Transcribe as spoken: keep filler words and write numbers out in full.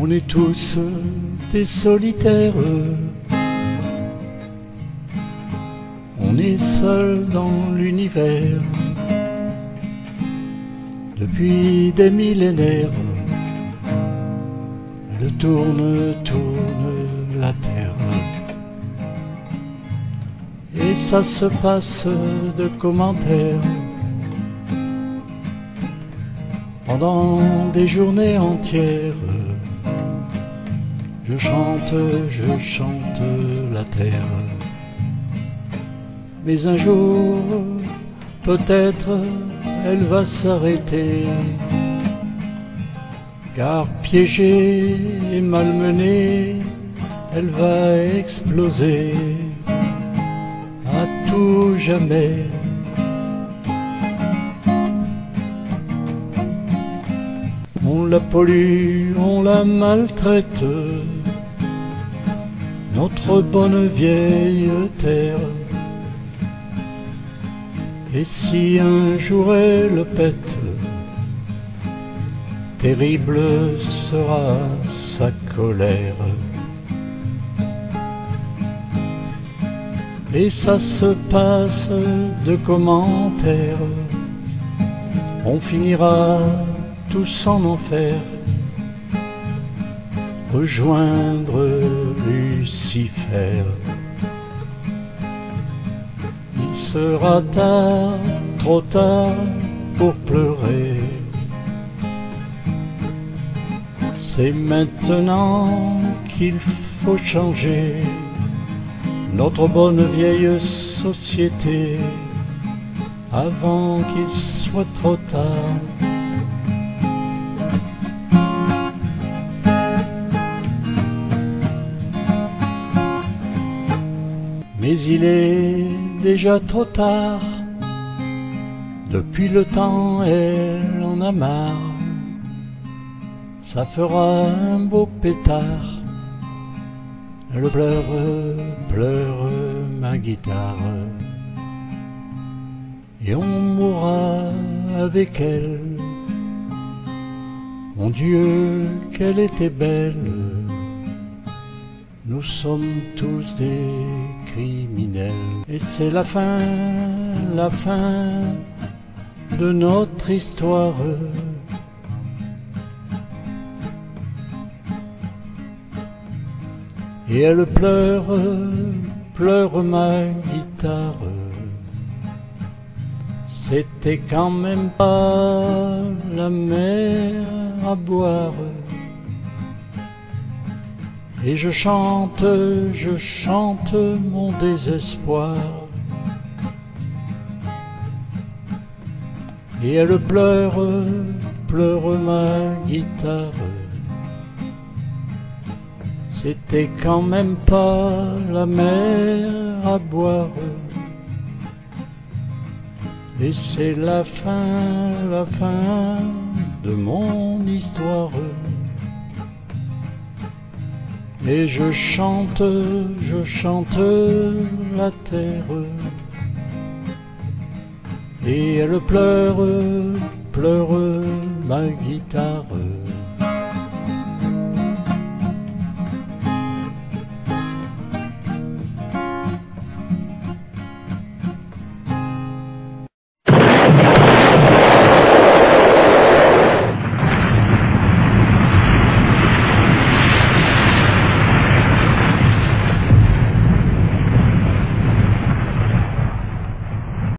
On est tous des solitaires, on est seul dans l'univers. Depuis des millénaires, elle tourne, tourne la terre. Et ça se passe de commentaires pendant des journées entières. Je chante, je chante la terre. Mais un jour, peut-être, elle va s'arrêter, car piégée et malmenée, elle va exploser à tout jamais. On la pollue, on la maltraite, notre bonne vieille terre. Et si un jour elle pète, terrible sera sa colère. Et ça se passe de commentaires, on finira tous en enfer, rejoindre Lucifer. Il sera tard, trop tard pour pleurer. C'est maintenant qu'il faut changer notre bonne vieille société, avant qu'il soit trop tard. Mais il est déjà trop tard, depuis le temps elle en a marre. Ça fera un beau pétard, elle pleure, pleure ma guitare. Et on mourra avec elle. Mon Dieu, qu'elle était belle. Nous sommes tous des criminels. Et c'est la fin, la fin de notre histoire. Et elle pleure, pleure ma guitare. C'était quand même pas la mer à boire. Et je chante, je chante mon désespoir. Et elle pleure, pleure ma guitare. C'était quand même pas la mer à boire. Et c'est la fin, la fin de mon histoire. Et je chante, je chante la terre. Et elle pleure, pleure ma guitare.